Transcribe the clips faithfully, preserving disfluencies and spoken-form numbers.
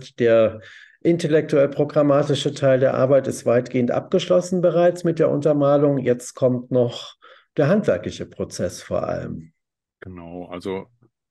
heißt, der intellektuell-programmatische Teil der Arbeit ist weitgehend abgeschlossen bereits mit der Untermalung. Jetzt kommt noch der handwerkliche Prozess vor allem. Genau, also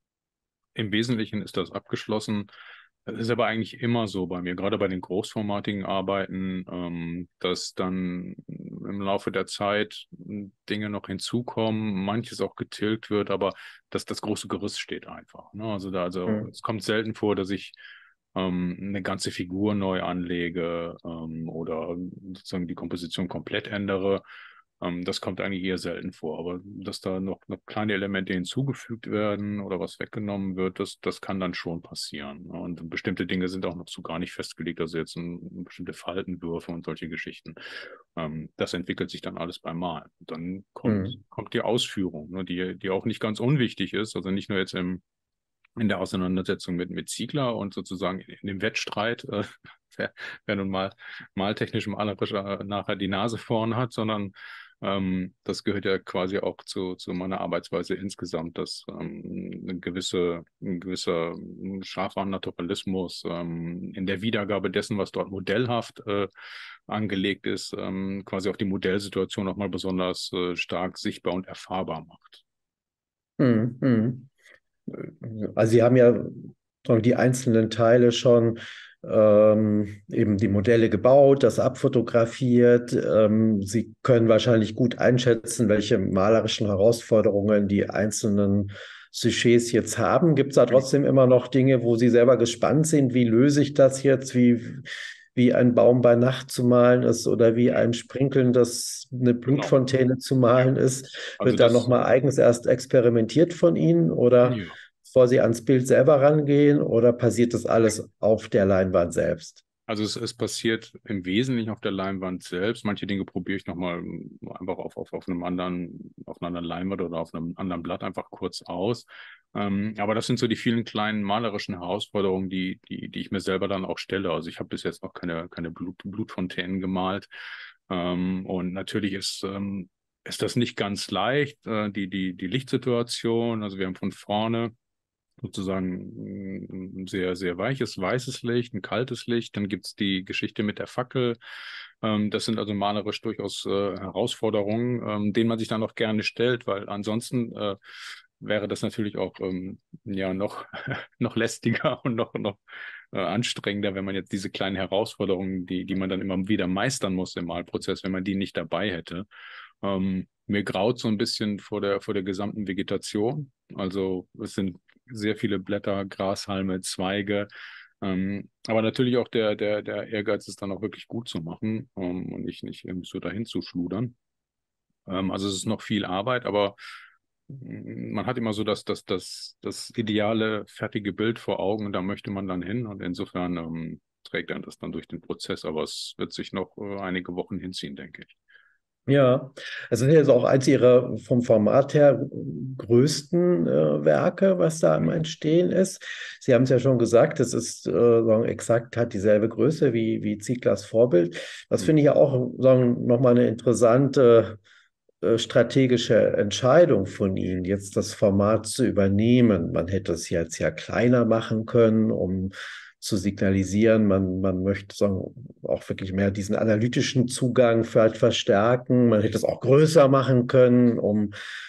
im Wesentlichen ist das abgeschlossen. Das ist aber eigentlich immer so bei mir, gerade bei den großformatigen Arbeiten, ähm, dass dann im Laufe der Zeit Dinge noch hinzukommen, manches auch getilgt wird, aber dass das große Gerüst steht einfach. Ne? Also da, also Hm. es kommt selten vor, dass ich ähm, eine ganze Figur neu anlege ähm, oder sozusagen die Komposition komplett ändere. Ähm, das kommt eigentlich eher selten vor. Aber dass da noch, noch kleine Elemente hinzugefügt werden oder was weggenommen wird, das, das kann dann schon passieren. Ne? Und bestimmte Dinge sind auch noch so gar nicht festgelegt, also jetzt ein, bestimmte Faltenwürfe und solche Geschichten. Ähm, das entwickelt sich dann alles beim Malen. Dann kommt, Hm. kommt die Ausführung, ne, die, die auch nicht ganz unwichtig ist, also nicht nur jetzt im in der Auseinandersetzung mit, mit Ziegler und sozusagen in, in dem Wettstreit, äh, wer, wer nun mal maltechnisch malerisch äh, nachher die Nase vorn hat, sondern ähm, das gehört ja quasi auch zu, zu meiner Arbeitsweise insgesamt, dass ähm, eine gewisse, ein gewisser scharfer Naturalismus ähm, in der Wiedergabe dessen, was dort modellhaft äh, angelegt ist, ähm, quasi auch die Modellsituation nochmal besonders äh, stark sichtbar und erfahrbar macht. Hm. Hm. Also Sie haben ja sagen, die einzelnen Teile schon ähm, eben die Modelle gebaut, das abfotografiert. Ähm, Sie können wahrscheinlich gut einschätzen, welche malerischen Herausforderungen die einzelnen Sujets jetzt haben. Gibt es da trotzdem immer noch Dinge, wo Sie selber gespannt sind? Wie löse ich das jetzt? Wie, wie ein Baum bei Nacht zu malen ist oder wie ein Sprinkeln, das eine Genau. Blutfontäne zu malen ist? Also Wird da das, nochmal eigens erst experimentiert von Ihnen oder ja. bevor Sie ans Bild selber rangehen oder passiert das alles auf der Leinwand selbst? Also es, es passiert im Wesentlichen auf der Leinwand selbst. Manche Dinge probiere ich nochmal einfach auf, auf, auf einem anderen, auf einer anderen Leinwand oder auf einem anderen Blatt einfach kurz aus. Ähm, aber das sind so die vielen kleinen malerischen Herausforderungen, die, die, die ich mir selber dann auch stelle. Also ich habe bis jetzt noch keine, keine Blut, Blutfontänen gemalt. Ähm, und natürlich ist, ähm, ist das nicht ganz leicht, äh, die, die, die Lichtsituation. Also wir haben von vorne sozusagen ein sehr, sehr weiches, weißes Licht, ein kaltes Licht. Dann gibt's die Geschichte mit der Fackel. Ähm, das sind also malerisch durchaus äh, Herausforderungen, ähm, denen man sich dann auch gerne stellt, weil ansonsten äh, wäre das natürlich auch ähm, ja noch, noch lästiger und noch, noch äh, anstrengender, wenn man jetzt diese kleinen Herausforderungen, die, die man dann immer wieder meistern muss im Malprozess, wenn man die nicht dabei hätte. Ähm, mir graut so ein bisschen vor der, vor der gesamten Vegetation. Also es sind sehr viele Blätter, Grashalme, Zweige. Ähm, aber natürlich auch der, der, der Ehrgeiz, es dann auch wirklich gut zu machen, ähm, und nicht, nicht irgendwie so dahin zu schludern. Ähm, also es ist noch viel Arbeit, aber mm, man hat immer so das, das, das, das ideale, fertige Bild vor Augen und da möchte man dann hin. Und insofern ähm, trägt dann das dann durch den Prozess. Aber es wird sich noch äh, einige Wochen hinziehen, denke ich. Ja, es ist jetzt auch eins Ihrer vom Format her größten äh, Werke, was da im Entstehen ist. Sie haben es ja schon gesagt, es ist äh, sagen, exakt, hat dieselbe Größe wie, wie Zieglers Vorbild. Das Mhm. finde ich ja auch sagen, nochmal eine interessante äh, strategische Entscheidung von Ihnen, jetzt das Format zu übernehmen. Man hätte es jetzt ja kleiner machen können, um zu signalisieren, man, man möchte sagen, auch wirklich mehr diesen analytischen Zugang vielleicht verstärken. Man hätte es auch größer machen können, um,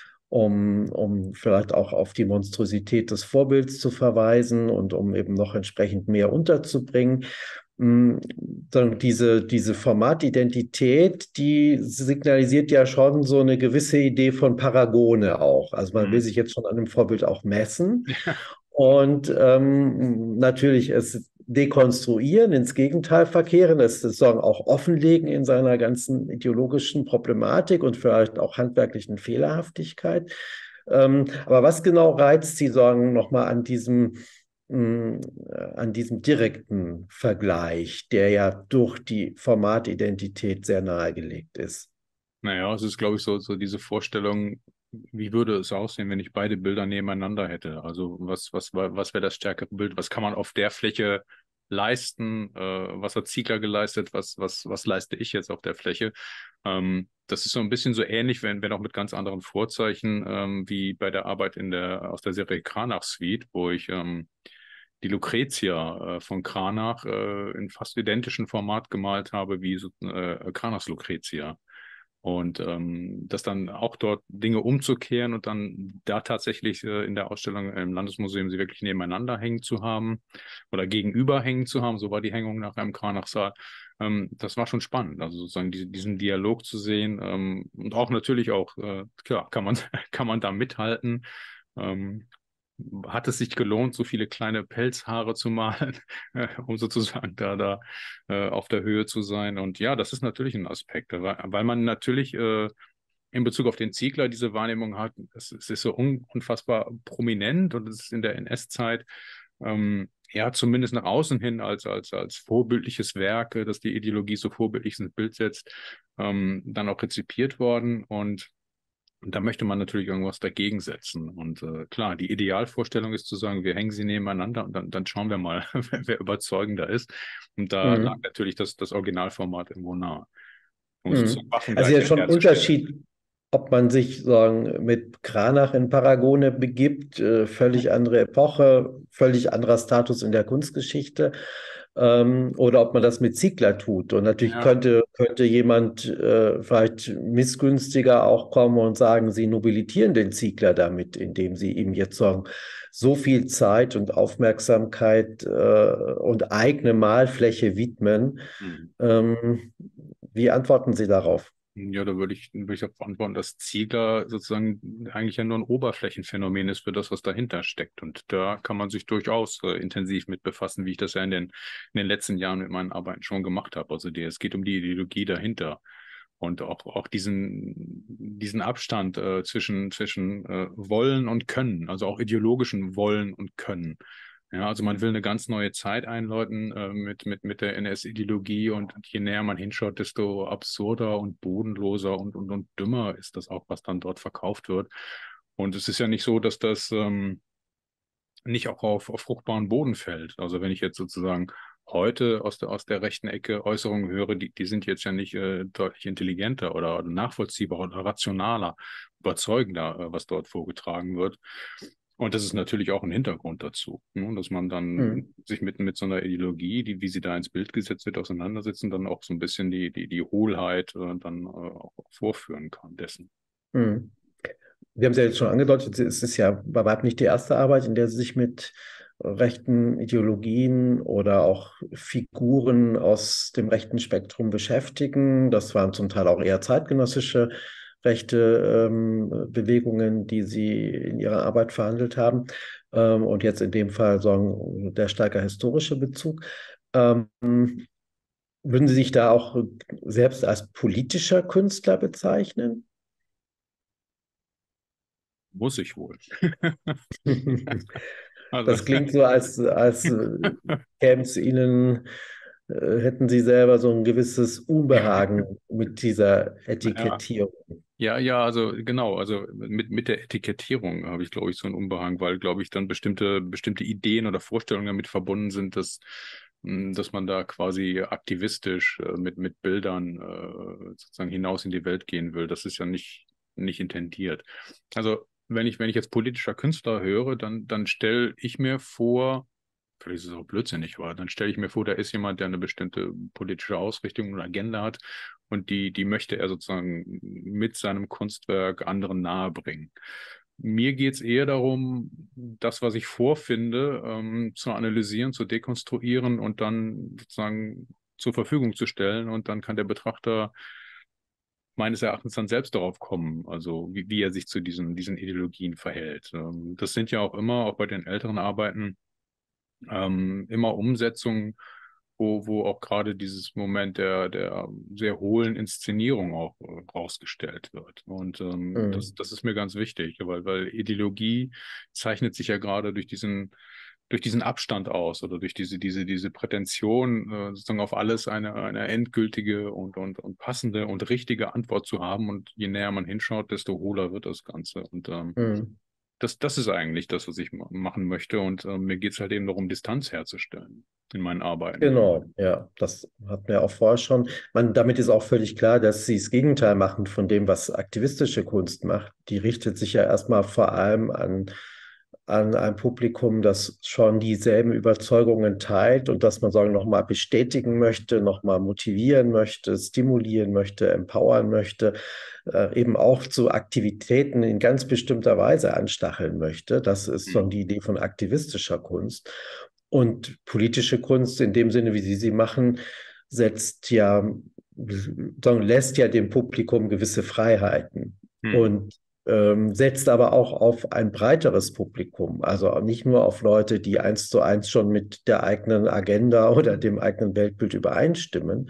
um, um vielleicht auch auf die Monstrosität des Vorbilds zu verweisen und um eben noch entsprechend mehr unterzubringen. Mh, Sagen, diese, diese Formatidentität, die signalisiert ja schon so eine gewisse Idee von Paragone auch. Also man will Mhm. sich jetzt schon an dem Vorbild auch messen. Und ähm, natürlich es dekonstruieren, ins Gegenteil verkehren, es sozusagen auch offenlegen in seiner ganzen ideologischen Problematik und vielleicht auch handwerklichen Fehlerhaftigkeit. Ähm, aber was genau reizt Sie, sagen, nochmal an diesem, mh, an diesem direkten Vergleich, der ja durch die Formatidentität sehr nahegelegt ist? Naja, es ist, glaube ich, so, so diese Vorstellung, wie würde es aussehen, wenn ich beide Bilder nebeneinander hätte? Also was, was, wa- was wäre das stärkere Bild? Was kann man auf der Fläche leisten? Äh, was hat Ziegler geleistet? Was, was, was leiste ich jetzt auf der Fläche? Ähm, das ist so ein bisschen so ähnlich, wenn, wenn auch mit ganz anderen Vorzeichen, ähm, wie bei der Arbeit in der, aus der Serie Kranach Suite, wo ich ähm, die Lucretia äh, von Cranach äh, in fast identischem Format gemalt habe wie so, äh, Cranachs Lucretia. Und ähm, das dann auch dort Dinge umzukehren und dann da tatsächlich äh, in der Ausstellung im Landesmuseum sie wirklich nebeneinander hängen zu haben oder gegenüber hängen zu haben, so war die Hängung nach einem Kranachsaal. Ähm, das war schon spannend, also sozusagen die, diesen Dialog zu sehen ähm, und auch natürlich auch, äh, klar, kann man, kann man da mithalten. Ähm, hat es sich gelohnt, so viele kleine Pelzhaare zu malen, äh, um sozusagen da, da äh, auf der Höhe zu sein. Und ja, das ist natürlich ein Aspekt, weil, weil man natürlich äh, in Bezug auf den Ziegler diese Wahrnehmung hat, es, es ist so un, unfassbar prominent und es ist in der N S-Zeit ähm, ja zumindest nach außen hin als, als, als vorbildliches Werk, äh, dass die Ideologie so vorbildlich ins Bild setzt, ähm, dann auch rezipiert worden. Und und da möchte man natürlich irgendwas dagegen setzen. Und äh, klar, die Idealvorstellung ist zu sagen, wir hängen sie nebeneinander und dann, dann schauen wir mal, wer überzeugender ist. Und da lag Mhm. natürlich das, das Originalformat irgendwo nah, um sozusagen Mhm. Also ja Waffengleichheit schon ein herzustellen. Unterschied, ob man sich sagen, mit Cranach in Paragone begibt, äh, völlig andere Epoche, völlig anderer Status in der Kunstgeschichte, ähm, oder ob man das mit Ziegler tut. Und natürlich Ja, könnte, könnte jemand äh, vielleicht missgünstiger auch kommen und sagen, sie nobilitieren den Ziegler damit, indem sie ihm jetzt sagen, so viel Zeit und Aufmerksamkeit äh, und eigene Malfläche widmen. hm. Ähm, Wie antworten Sie darauf? Ja, da würde ich, würde ich auch antworten, dass Ziegler sozusagen eigentlich ja nur ein Oberflächenphänomen ist für das, was dahinter steckt. Und da kann man sich durchaus äh, intensiv mit befassen, wie ich das ja in den, in den letzten Jahren mit meinen Arbeiten schon gemacht habe. Also die, es geht um die Ideologie dahinter. Und auch, auch diesen, diesen Abstand äh, zwischen, zwischen äh, Wollen und Können, also auch ideologischen Wollen und Können. Ja, also man will eine ganz neue Zeit einläuten äh, mit, mit, mit der N S-Ideologie und je näher man hinschaut, desto absurder und bodenloser und, und, und dümmer ist das auch, was dann dort verkauft wird. Und es ist ja nicht so, dass das ähm, nicht auch auf, auf fruchtbaren Boden fällt. Also wenn ich jetzt sozusagen heute aus der, aus der rechten Ecke Äußerungen höre, die, die sind jetzt ja nicht äh, deutlich intelligenter oder nachvollziehbar oder rationaler, überzeugender, äh, was dort vorgetragen wird. Und das ist natürlich auch ein Hintergrund dazu, ne? Dass man dann Hm, sich mit, mit so einer Ideologie, die, wie sie da ins Bild gesetzt wird, auseinandersetzt und dann auch so ein bisschen die, die, die Hohlheit äh, dann äh, auch vorführen kann dessen. hm. Wir haben es ja jetzt schon angedeutet, es ist ja bei weitem nicht die erste Arbeit, in der Sie sich mit rechten Ideologien oder auch Figuren aus dem rechten Spektrum beschäftigen. Das waren zum Teil auch eher zeitgenössische rechte ähm, Bewegungen, die Sie in Ihrer Arbeit verhandelt haben. Ähm, und jetzt in dem Fall sagen der stärker historische Bezug. Ähm, Würden Sie sich da auch selbst als politischer Künstler bezeichnen? Muss ich wohl. Also, Das klingt so, als, als äh, käme es Ihnen, äh, hätten Sie selber so ein gewisses Unbehagen mit dieser ja, Etikettierung. ja, ja, also genau, also mit, mit der Etikettierung habe ich, glaube ich, so einen Unbehang, weil, glaube ich, dann bestimmte, bestimmte Ideen oder Vorstellungen damit verbunden sind, dass, mh, dass man da quasi aktivistisch äh, mit, mit Bildern äh, sozusagen hinaus in die Welt gehen will. Das ist ja nicht, nicht intendiert. Also wenn ich, wenn ich jetzt politischer Künstler höre, dann, dann stelle ich mir vor, vielleicht ist es auch blödsinnig, aber dann stelle ich mir vor, da ist jemand, der eine bestimmte politische Ausrichtung und Agenda hat und die, die möchte er sozusagen mit seinem Kunstwerk anderen nahebringen. Mir geht es eher darum, das, was ich vorfinde, ähm, zu analysieren, zu dekonstruieren und dann sozusagen zur Verfügung zu stellen. Und dann kann der Betrachter meines Erachtens dann selbst darauf kommen, also wie, wie er sich zu diesen, diesen Ideologien verhält. Ähm, das sind ja auch immer, auch bei den älteren Arbeiten, ähm, immer Umsetzungen, wo, wo auch gerade dieses Moment der, der sehr hohlen Inszenierung auch äh, rausgestellt wird. Und ähm, das, Hm, das ist mir ganz wichtig, weil, weil Ideologie zeichnet sich ja gerade durch diesen, durch diesen Abstand aus oder durch diese, diese, diese Prätension, äh, sozusagen auf alles eine, eine endgültige und, und, und passende und richtige Antwort zu haben. Und je näher man hinschaut, desto hohler wird das Ganze. Und ähm, hm. das, das ist eigentlich das, was ich ma- machen möchte. Und äh, mir geht es halt eben darum, Distanz herzustellen in meinen Arbeiten. Genau, ja, das hatten wir auch vorher schon. Man, damit ist auch völlig klar, dass Sie das Gegenteil machen von dem, was aktivistische Kunst macht. Die richtet sich ja erstmal vor allem an an ein Publikum, das schon dieselben Überzeugungen teilt und das man sagen nochmal bestätigen möchte, nochmal motivieren möchte, stimulieren möchte, empowern möchte, äh, eben auch zu Aktivitäten in ganz bestimmter Weise anstacheln möchte. Das ist so Mhm. die Idee von aktivistischer Kunst. Und politische Kunst in dem Sinne, wie Sie sie machen, setzt ja, sagen, lässt ja dem Publikum gewisse Freiheiten Mhm. und ähm, setzt aber auch auf ein breiteres Publikum, also nicht nur auf Leute, die eins zu eins schon mit der eigenen Agenda oder dem eigenen Weltbild übereinstimmen.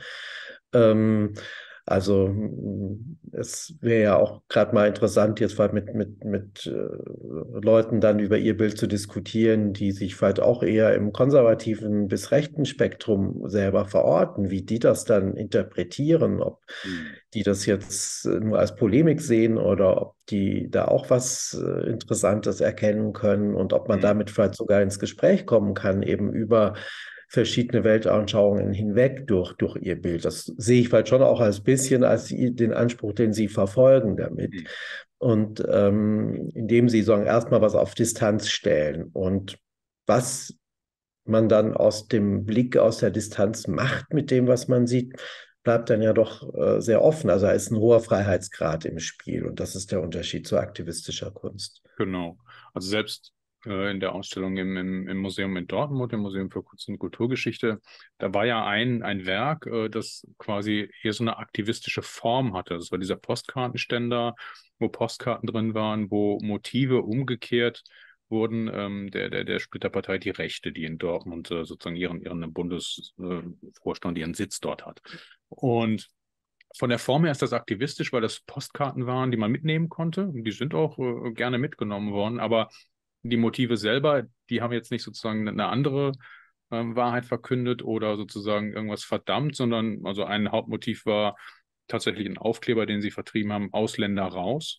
Ähm, also mm, es wäre ja auch gerade mal interessant, jetzt mal mit, mit, mit äh, Leuten dann über ihr Bild zu diskutieren, die sich vielleicht auch eher im konservativen bis rechten Spektrum selber verorten, wie die das dann interpretieren, ob Mhm. die das jetzt nur als Polemik sehen oder ob die da auch was äh, Interessantes erkennen können und ob man Mhm. damit vielleicht sogar ins Gespräch kommen kann, eben über verschiedene Weltanschauungen hinweg durch, durch ihr Bild. Das sehe ich vielleicht schon auch als bisschen als den Anspruch, den sie verfolgen damit. Mhm. Und ähm, indem sie sagen, erstmal was auf Distanz stellen und was man dann aus dem Blick aus der Distanz macht mit dem, was man sieht, bleibt dann ja doch äh, sehr offen. Also da ist ein hoher Freiheitsgrad im Spiel und das ist der Unterschied zu aktivistischer Kunst. Genau. Also selbst äh, in der Ausstellung im, im, im Museum in Dortmund, im Museum für Kunst und Kulturgeschichte, da war ja ein, ein Werk, äh, das quasi eher so eine aktivistische Form hatte. Das war dieser Postkartenständer, wo Postkarten drin waren, wo Motive umgekehrt wurden, ähm, der, der, der Splitterpartei Die Rechte, die in Dortmund äh, sozusagen ihren, ihren Bundesvorstand, ihren Sitz dort hat. Und von der Form her ist das aktivistisch, weil das Postkarten waren, die man mitnehmen konnte. Die sind auch äh, gerne mitgenommen worden, aber die Motive selber, die haben jetzt nicht sozusagen eine andere ähm, Wahrheit verkündet oder sozusagen irgendwas verdammt, sondern also ein Hauptmotiv war tatsächlich ein Aufkleber, den sie vertrieben haben, Ausländer raus.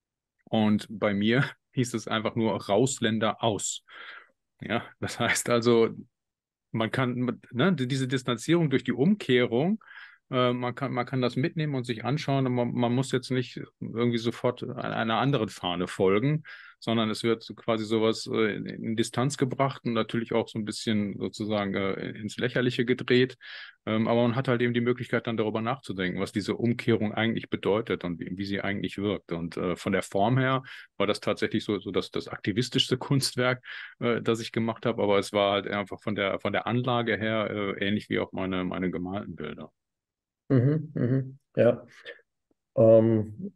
Und bei mir hieß es einfach nur Rausländer aus. Ja, das heißt also, man kann, ne, diese Distanzierung durch die Umkehrung, äh, man kann, man kann das mitnehmen und sich anschauen. Und man, man muss jetzt nicht irgendwie sofort einer anderen Fahne folgen, sondern es wird so quasi sowas äh, in, in Distanz gebracht und natürlich auch so ein bisschen sozusagen äh, ins Lächerliche gedreht. Ähm, aber man hat halt eben die Möglichkeit, dann darüber nachzudenken, was diese Umkehrung eigentlich bedeutet und wie, wie sie eigentlich wirkt. Und äh, von der Form her war das tatsächlich so, so das, das aktivistischste Kunstwerk, äh, das ich gemacht habe, aber es war halt einfach von der von der Anlage her äh, ähnlich wie auch meine, meine gemalten Bilder. Mhm, mhm, ja. Ähm,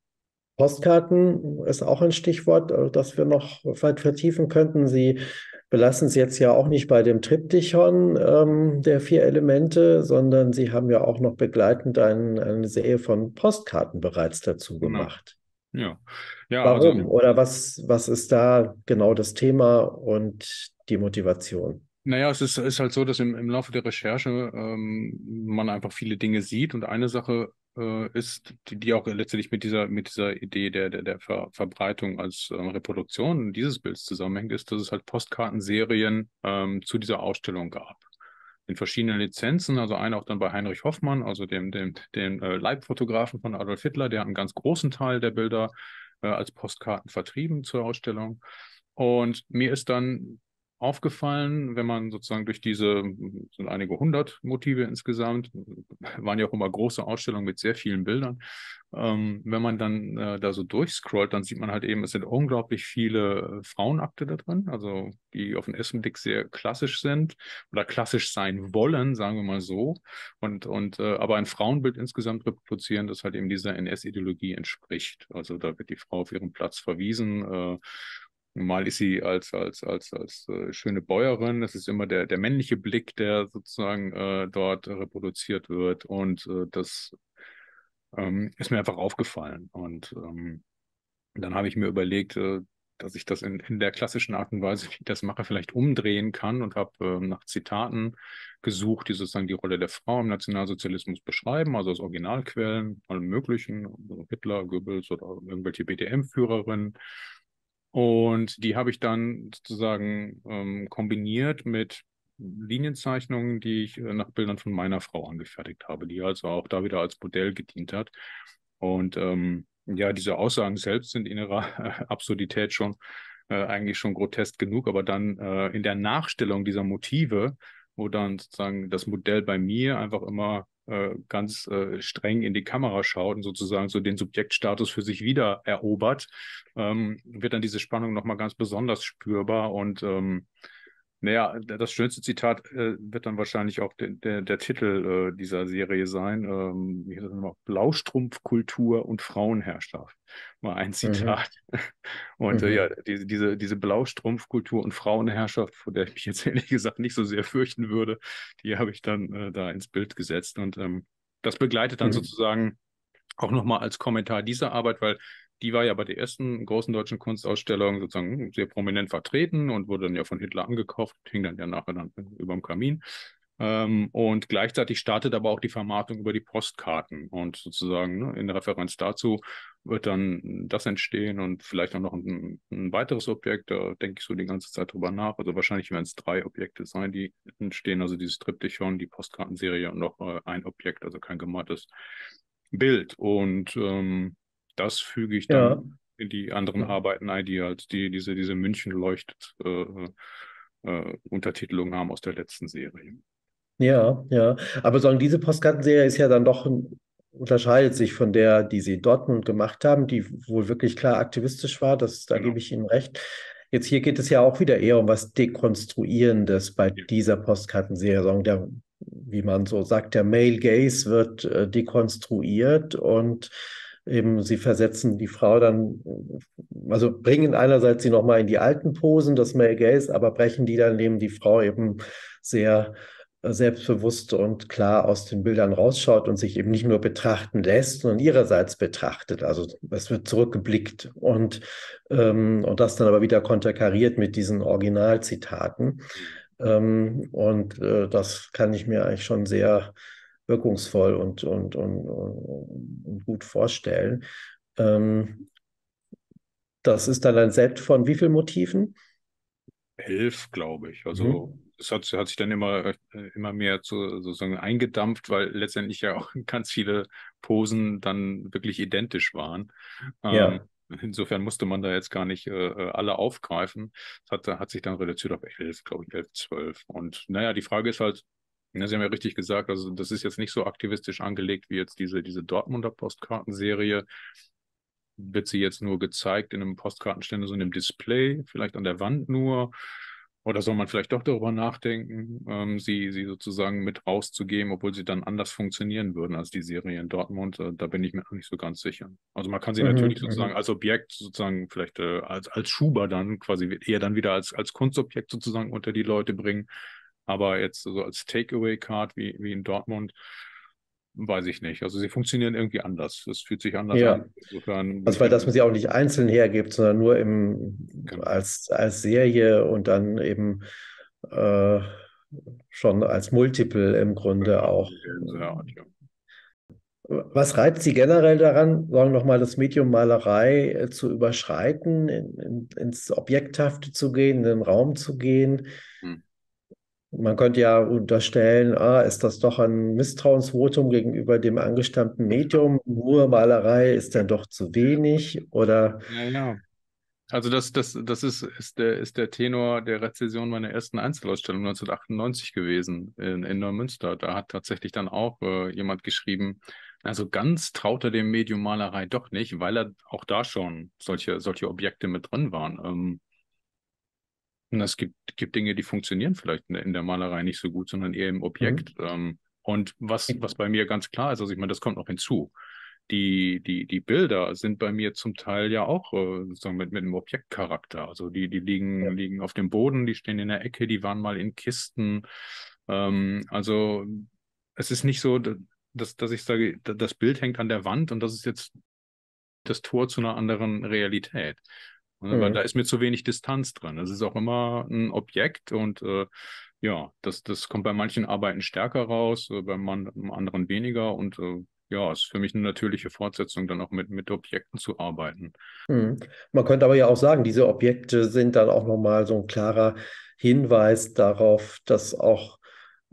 Postkarten ist auch ein Stichwort, äh, das wir noch weit vertiefen könnten. Sie belassen es jetzt ja auch nicht bei dem Triptychon ähm, der vier Elemente, sondern Sie haben ja auch noch begleitend ein, eine Serie von Postkarten bereits dazu Genau. gemacht. Ja. Ja, also Warum? Oder was, was ist da genau das Thema und die Motivation? naja, es ist, ist halt so, dass im, im Laufe der Recherche ähm, man einfach viele Dinge sieht und eine Sache äh, ist, die, die auch letztendlich mit dieser, mit dieser Idee der, der, der Ver Verbreitung als ähm, Reproduktion dieses Bilds zusammenhängt, ist, dass es halt Postkartenserien ähm, zu dieser Ausstellung gab. In verschiedenen Lizenzen, also eine auch dann bei Heinrich Hoffmann, also dem, dem, dem äh, Leibfotografen von Adolf Hitler, der hat einen ganz großen Teil der Bilder äh, als Postkarten vertrieben zur Ausstellung. Und mir ist dann aufgefallen, wenn man sozusagen durch diese, sind einige hundert Motive insgesamt, waren ja auch immer große Ausstellungen mit sehr vielen Bildern. Ähm, wenn man dann äh, da so durchscrollt, dann sieht man halt eben, es sind unglaublich viele äh, Frauenakte da drin, also die auf den ersten Blick sehr klassisch sind oder klassisch sein wollen, sagen wir mal so. Und, und äh, aber ein Frauenbild insgesamt reproduzieren, das halt eben dieser N S-Ideologie entspricht. Also da wird die Frau auf ihren Platz verwiesen. Äh, Mal ist sie als, als, als, als äh, schöne Bäuerin. Das ist immer der, der männliche Blick, der sozusagen äh, dort reproduziert wird. Und äh, das ähm, ist mir einfach aufgefallen. Und ähm, dann habe ich mir überlegt, äh, dass ich das in, in der klassischen Art und Weise, wie ich das mache, vielleicht umdrehen kann und habe ähm, nach Zitaten gesucht, die sozusagen die Rolle der Frau im Nationalsozialismus beschreiben, also aus Originalquellen, allen möglichen, also Hitler, Goebbels oder irgendwelche B D M-Führerinnen. Und die habe ich dann sozusagen ähm, kombiniert mit Linienzeichnungen, die ich äh, nach Bildern von meiner Frau angefertigt habe, die also auch da wieder als Modell gedient hat. Und ähm, ja, diese Aussagen selbst sind in ihrer Absurdität schon äh, eigentlich schon grotesk genug, aber dann äh, in der Nachstellung dieser Motive, wo dann sozusagen das Modell bei mir einfach immer äh, ganz äh, streng in die Kamera schaut und sozusagen so den Subjektstatus für sich wieder erobert, ähm, wird dann diese Spannung nochmal ganz besonders spürbar. Und ähm, naja, das schönste Zitat äh, wird dann wahrscheinlich auch de, de, der Titel äh, dieser Serie sein. Ähm, wie heißt das nochmal? Blaustrumpfkultur und Frauenherrschaft. Mal ein Mhm. Zitat. Und äh, ja, Mhm. diese, diese, diese Blaustrumpfkultur und Frauenherrschaft, vor der ich mich jetzt ehrlich gesagt nicht so sehr fürchten würde, die habe ich dann äh, da ins Bild gesetzt. Und ähm, das begleitet dann Mhm. sozusagen auch nochmal als Kommentar dieser Arbeit, weil die war ja bei der ersten großen deutschen Kunstausstellung sozusagen sehr prominent vertreten und wurde dann ja von Hitler angekauft, hing dann ja nachher dann über dem Kamin. Ähm, und gleichzeitig startet aber auch die Vermarktung über die Postkarten. Und sozusagen ne, in Referenz dazu wird dann das entstehen und vielleicht auch noch ein, ein weiteres Objekt. Da denke ich so die ganze Zeit drüber nach. Also wahrscheinlich werden es drei Objekte sein, die entstehen. Also dieses Triptychon, die Postkartenserie und noch äh, ein Objekt, also kein gemaltes Bild. Und ähm, das füge ich Ja. dann in die anderen Arbeiten ein, die halt die, diese, diese München leuchtet äh, äh, Untertitelung haben aus der letzten Serie. Ja, ja. Aber sagen, diese Postkartenserie ist ja dann doch, ein- unterscheidet sich von der, die Sie in Dortmund gemacht haben, die wohl wirklich klar aktivistisch war. Das, da Genau. gebe ich Ihnen recht. Jetzt hier geht es ja auch wieder eher um was Dekonstruierendes bei Ja. dieser Postkartenserie. Sagen, der, wie man so sagt, der Male Gaze wird äh, dekonstruiert und eben Sie versetzen die Frau dann, also bringen einerseits sie nochmal in die alten Posen, das Male Gaze, aber brechen die dann, indem die Frau eben sehr selbstbewusst und klar aus den Bildern rausschaut und sich eben nicht nur betrachten lässt, sondern ihrerseits betrachtet. Also es wird zurückgeblickt und, ähm, und das dann aber wieder konterkariert mit diesen Originalzitaten. Mhm. Ähm, und äh, das kann ich mir eigentlich schon sehr wirkungsvoll und, und, und, und, und gut vorstellen. Ähm, das ist dann ein Set von wie vielen Motiven? Elf, glaube ich. Also Mhm. es hat, hat sich dann immer, äh, immer mehr zu, sozusagen eingedampft, weil letztendlich ja auch ganz viele Posen dann wirklich identisch waren. Ähm, Ja. insofern musste man da jetzt gar nicht äh, äh, alle aufgreifen. Es hat, hat sich dann reduziert auf elf, glaube ich, elf, zwölf. Und naja, die Frage ist halt, na, Sie haben ja richtig gesagt, also das ist jetzt nicht so aktivistisch angelegt wie jetzt diese, diese Dortmunder Postkartenserie. Wird sie jetzt nur gezeigt in einem Postkartenständer, so in einem Display, vielleicht an der Wand nur? Oder soll man vielleicht doch darüber nachdenken, ähm, sie, sie sozusagen mit rauszugeben, obwohl sie dann anders funktionieren würden als die Serie in Dortmund? Äh, da bin ich mir noch nicht so ganz sicher. Also man kann sie Mhm, natürlich sozusagen mhm. als Objekt, sozusagen vielleicht äh, als, als Schuber dann quasi eher dann wieder als, als Kunstobjekt sozusagen unter die Leute bringen. Aber jetzt so als Takeaway-Card wie, wie in Dortmund, weiß ich nicht. Also sie funktionieren irgendwie anders. Es fühlt sich anders an. Ja. Insofern bin Also ich weil mir dass man sie auch nicht einzeln hergibt, sondern nur im, genau. als, als Serie und dann eben äh, schon als Multiple im Grunde Genau, auch. in der Art, ja. Was reizt Sie generell daran, sagen wir noch mal, das Medium Malerei äh, zu überschreiten, in, in, ins Objekthafte zu gehen, in den Raum zu gehen? Hm. Man könnte ja unterstellen, ah, ist das doch ein Misstrauensvotum gegenüber dem angestammten Medium? Nur Malerei ist dann doch zu wenig oder? Ja, ja. Also das, das, das ist, ist der, ist der Tenor der Rezension meiner ersten Einzelausstellung neunzehnhundertachtundneunzig gewesen in, in Neumünster. Da hat tatsächlich dann auch äh, jemand geschrieben, also ganz traut er dem Medium Malerei doch nicht, weil er auch da schon solche, solche Objekte mit drin waren. Ähm, und es gibt, gibt Dinge, die funktionieren vielleicht in der, in der Malerei nicht so gut, sondern eher im Objekt. Mhm. Ähm, und was, was bei mir ganz klar ist, also ich meine, das kommt noch hinzu. Die, die, die Bilder sind bei mir zum Teil ja auch äh, sozusagen mit, mit einem Objektcharakter. Also die, die liegen, liegen auf dem Boden, die stehen in der Ecke, die waren mal in Kisten. Ähm, also es ist nicht so, dass, dass ich sage, das Bild hängt an der Wand und das ist jetzt das Tor zu einer anderen Realität. Ne, weil da Mhm. ist mir zu wenig Distanz drin. Es ist auch immer ein Objekt und äh, ja, das, das kommt bei manchen Arbeiten stärker raus, äh, bei man, anderen weniger und äh, ja, ist für mich eine natürliche Fortsetzung, dann auch mit, mit Objekten zu arbeiten. Mhm. Man könnte aber ja auch sagen, diese Objekte sind dann auch nochmal so ein klarer Hinweis darauf, dass auch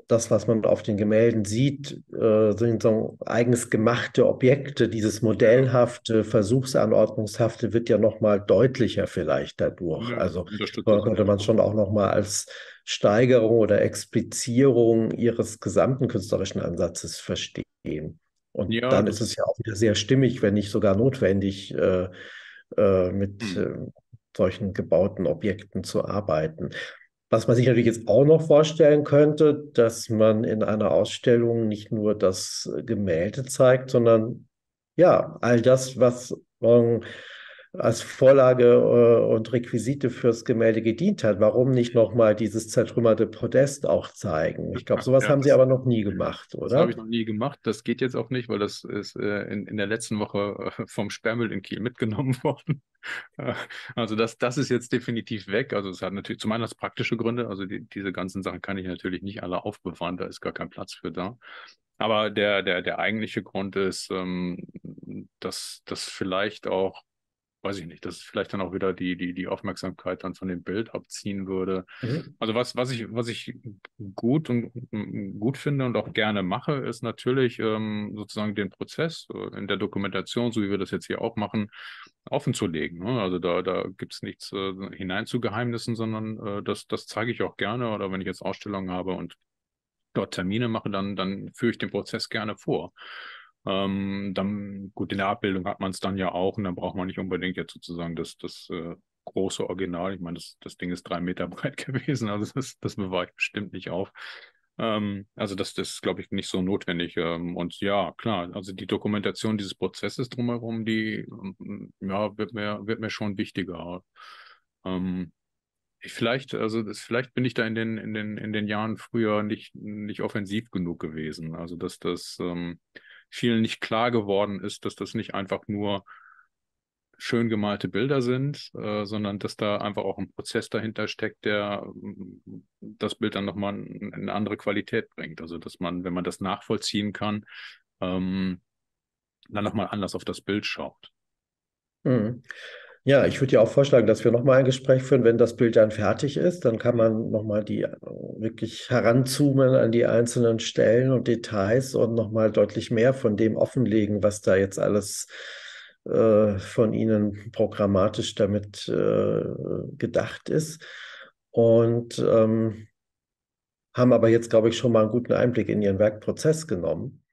das, was man auf den Gemälden sieht, äh, sind so eigens gemachte Objekte. Dieses Ja, modellhafte, versuchsanordnungshafte wird ja noch mal deutlicher vielleicht dadurch. ja, Also unterstützt das könnte man absolut. schon auch noch mal als Steigerung oder Explizierung ihres gesamten künstlerischen Ansatzes verstehen. Und Ja, dann ist es das. ja auch wieder sehr stimmig, wenn nicht sogar notwendig, äh, äh, mit Hm. äh, solchen gebauten Objekten zu arbeiten. Was man sich natürlich jetzt auch noch vorstellen könnte, dass man in einer Ausstellung nicht nur das Gemälde zeigt, sondern ja, all das, was ähm, als Vorlage äh, und Requisite fürs Gemälde gedient hat. Warum nicht nochmal dieses zertrümmerte Podest auch zeigen? Ich glaube, sowas Ja, haben Sie das, aber noch nie gemacht, das habe ich oder? noch nie gemacht. Das geht jetzt auch nicht, weil das ist äh, in, in der letzten Woche äh, vom Sperrmüll in Kiel mitgenommen worden. Äh, Also das, das ist jetzt definitiv weg. Also es hat natürlich zum einen das praktische Gründe. Also die, diese ganzen Sachen kann ich natürlich nicht alle aufbewahren. Da ist gar kein Platz für da. Aber der, der, der eigentliche Grund ist, ähm, dass das vielleicht auch, weiß ich nicht, dass es vielleicht dann auch wieder die, die, die Aufmerksamkeit dann von dem Bild abziehen würde. Mhm. Also was, was ich, was ich gut und gut finde und auch gerne mache, ist natürlich ähm, sozusagen den Prozess äh, in der Dokumentation, so wie wir das jetzt hier auch machen, offen zu legen. Ne? Also da, da gibt es nichts äh, hinein zu Geheimnissen, sondern äh, das, das zeige ich auch gerne. Oder wenn ich jetzt Ausstellungen habe und dort Termine mache, dann, dann führe ich den Prozess gerne vor. Ähm, dann, gut, in der Abbildung hat man es dann ja auch und dann braucht man nicht unbedingt jetzt sozusagen das, das äh, große Original. Ich meine, das, das Ding ist drei Meter breit gewesen, also das, das bewahre ich bestimmt nicht auf. Ähm, also das, das ist, glaube ich, nicht so notwendig. Ähm, und ja, klar, also die Dokumentation dieses Prozesses drumherum, die ähm, ja, wird mir, wird mir schon wichtiger. Ähm, ich vielleicht, also das, vielleicht bin ich da in den, in den, in den Jahren früher nicht, nicht offensiv genug gewesen. Also dass das ähm, vielen nicht klar geworden ist, dass das nicht einfach nur schön gemalte Bilder sind, äh, sondern dass da einfach auch ein Prozess dahinter steckt, der ähm, das Bild dann nochmal in eine andere Qualität bringt. Also dass man, wenn man das nachvollziehen kann, ähm, dann nochmal anders auf das Bild schaut. Mhm. Ja, ich würde ja auch vorschlagen, dass wir nochmal ein Gespräch führen, wenn das Bild dann fertig ist. Dann kann man nochmal die äh, wirklich heranzoomen an die einzelnen Stellen und Details und nochmal deutlich mehr von dem offenlegen, was da jetzt alles äh, von Ihnen programmatisch damit äh, gedacht ist. Und ähm, haben aber jetzt, glaube ich, schon mal einen guten Einblick in Ihren Werkprozess genommen.